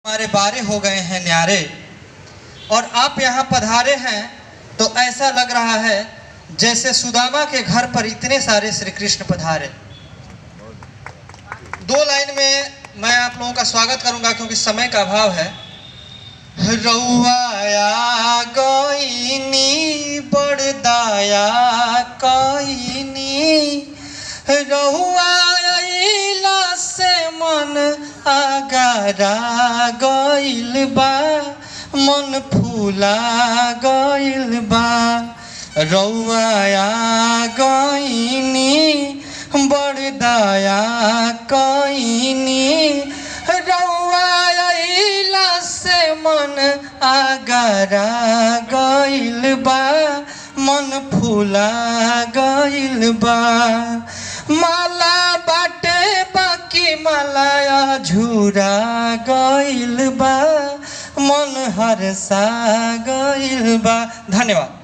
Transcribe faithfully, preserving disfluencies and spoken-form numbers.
हमारे बारे हो गए हैं न्यारे और आप यहाँ पधारे हैं तो ऐसा लग रहा है जैसे सुदामा के घर पर इतने सारे श्री कृष्ण पधारे। दो लाइन में मैं आप लोगों का स्वागत करूंगा क्योंकि समय का अभाव है। रउआया गईनी बड़दाया कईनी, रउआइला से मन आगारा गइल बा, मन फूला गइल बा। रउआया गईनी बड़दाया कईनी, रउआइला से मन आगारा गइल बा, मन फूला गइल बा। माला बाटे बाकी मालाया झूरा गइल बा, मन हरसा गइल बा। धन्यवाद।